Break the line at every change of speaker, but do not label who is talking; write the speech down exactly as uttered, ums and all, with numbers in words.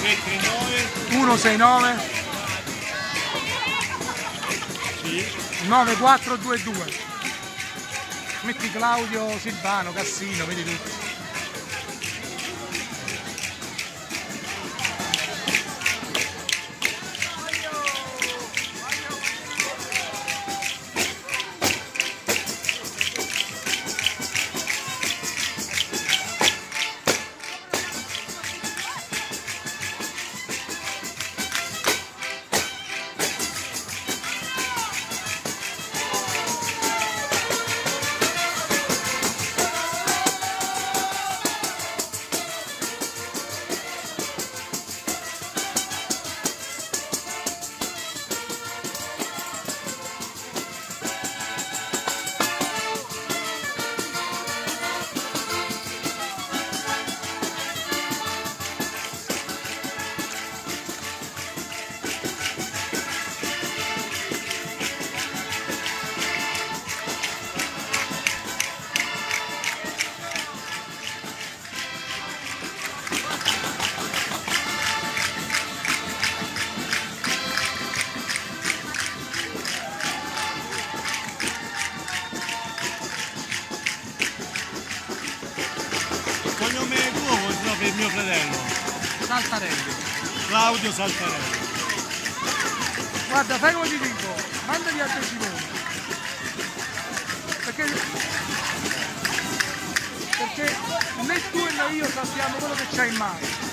uno sei nove nove quattro due due. Metti Claudio Silvano, Cassino, vedi tutti.
Cognome tuo o no, per mio fratello?
Saltarelli.
Claudio Saltarelli.
Guarda, fai come ti dico, mandali a De Simone. Perché, perché né tu né io sappiamo quello che c'hai in mano.